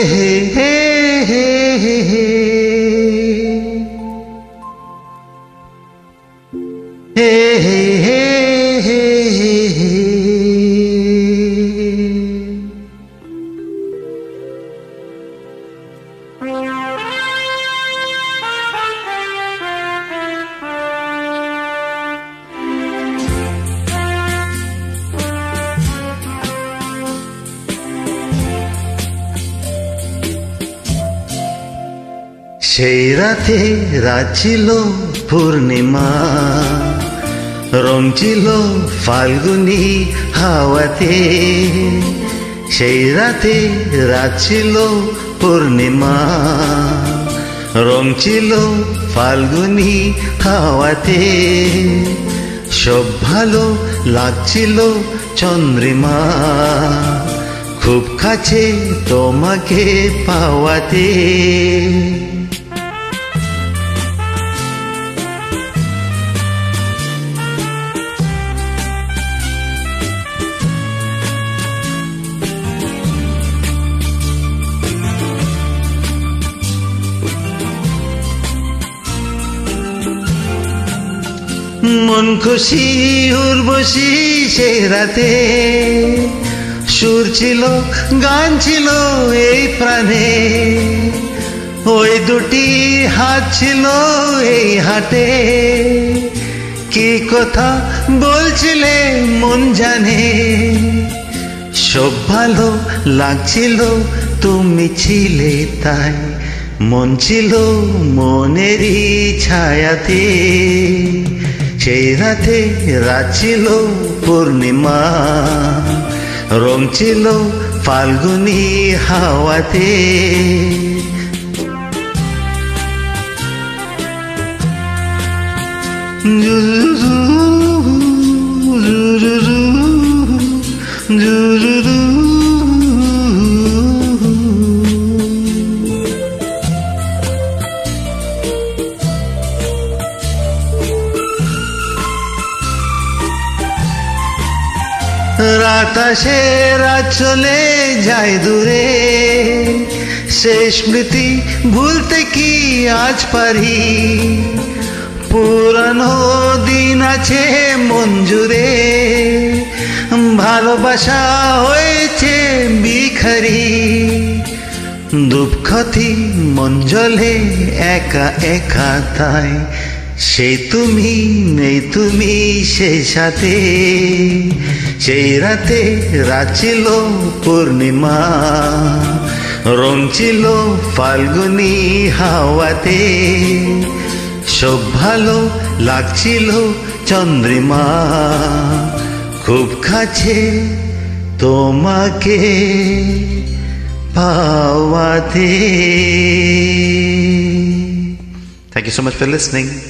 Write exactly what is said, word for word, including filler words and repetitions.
হে হে হে হে হে হে হে হে হে হে। সেই রাতে রাত ছিল পূর্ণিমা, রং ছিল ফাল্গুনি হাওয়াতে। সেই রাতে রাত ছিল পূর্ণিমা, রং ছিল ফাল্গুনি হাওয়াতে। সব ভালো লাগছিল চন্দ্রিমা, খুব কাছে তোমাকে পাওয়াতে। মন খুশি উর্বশী সেই রাতে, সুর ছিল গান ছিল এই প্রাণে। ওই দুটি হাত ছিল এই হাতে, কি কথা বলছিলে মন জানে। সব ভালো লাগছিল তুমি ছিলে তাই, মন ছিল মনেরই ছায়াতে। সেই রাতে রাত ছিল পূর্ণিমা, রং ছিল ফাল্গুনি হাওয়াতে। রাত আসে রাত চলে যায় দূরে, সেই স্মৃতি ভুলতে কি আজ পারি। পুরানো দিন আছে মন জুড়ে, ভালোবাসা হয়েছে বিখারি। দুঃখতি মন জ্বলে একা একা তাই, সেই তুমি নেই তুমি সেই সাথে। সেই রাতে রাত ছিল পূর্ণিমা, রং ছিল ফাল্গুনি হাওয়াতে। সব ভালো লাগছিল চন্দ্রিমা, খুব কাছে তোমাকে পাওয়াতে। Thank you so much for listening.